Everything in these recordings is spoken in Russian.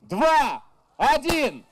2, 1.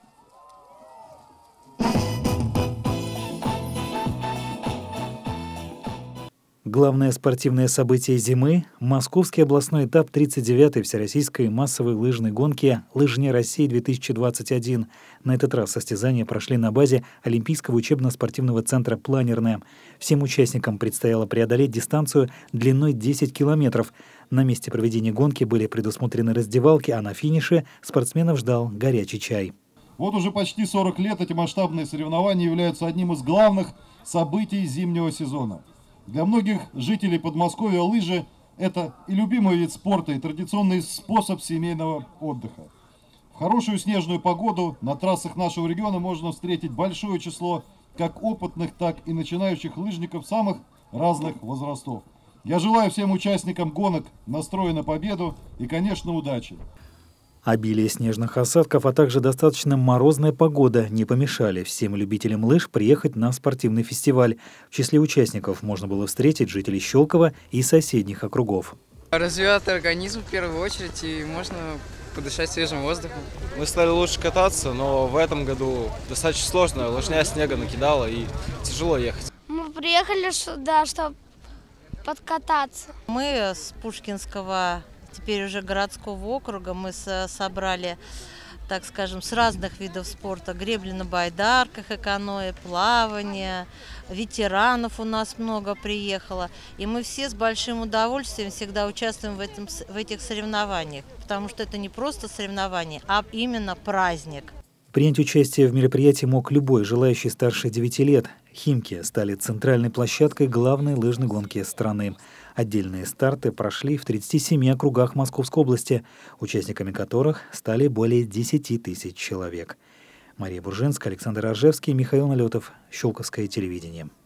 Главное спортивное событие зимы – Московский областной этап 39-й Всероссийской массовой лыжной гонки «Лыжня России-2021». На этот раз состязания прошли на базе Олимпийского учебно-спортивного центра «Планерная». Всем участникам предстояло преодолеть дистанцию длиной 10 километров. На месте проведения гонки были предусмотрены раздевалки, а на финише спортсменов ждал горячий чай. Вот уже почти 40 лет эти масштабные соревнования являются одним из главных событий зимнего сезона. Для многих жителей Подмосковья лыжи – это и любимый вид спорта, и традиционный способ семейного отдыха. В хорошую снежную погоду на трассах нашего региона можно встретить большое число как опытных, так и начинающих лыжников самых разных возрастов. Я желаю всем участникам гонок настроя на победу и, конечно, удачи. Обилие снежных осадков, а также достаточно морозная погода не помешали всем любителям лыж приехать на спортивный фестиваль. В числе участников можно было встретить жителей Щелково и соседних округов. Развивает организм в первую очередь, и можно подышать свежим воздухом. Мы стали лучше кататься, но в этом году достаточно сложно. Лыжня снега накидала и тяжело ехать. Мы приехали сюда, чтобы подкататься. Мы с Пушкинского, теперь уже городского округа, мы собрали, так скажем, с разных видов спорта: гребли на байдарках, эканое, плавание, ветеранов у нас много приехало. И мы все с большим удовольствием всегда участвуем в этих соревнованиях, потому что это не просто соревнование, а именно праздник. Принять участие в мероприятии мог любой желающий старше 9 лет. Химки стали центральной площадкой главной лыжной гонки страны. Отдельные старты прошли в 37 округах Московской области, участниками которых стали более 10 тысяч человек. Мария Буржинская, Александр Рожевский, Михаил Налетов. Щелковское телевидение.